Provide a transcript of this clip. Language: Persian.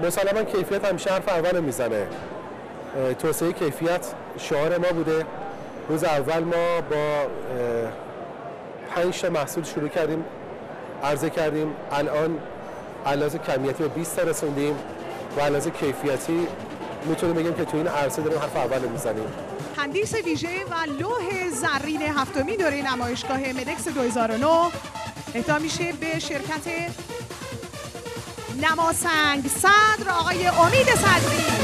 مسلما کیفیت همیشه حرف اول میزنه. توسعه کیفیت شعار ما بوده. روز اول ما با 5 تا محصول شروع کردیم، عرضه کردیم. الان علاوه کمیتی به 20 تا رسوندیم و علاوه کیفیتی میتونیم بگیم که تو این عرصه داریم حرف اول میزنیم. تندیس ویژه و لوح زرین هفتمین دوره نمایشگاه مدکس 2009 اهدا میشه به شرکت نماسنگ صدر آقای امید صدری.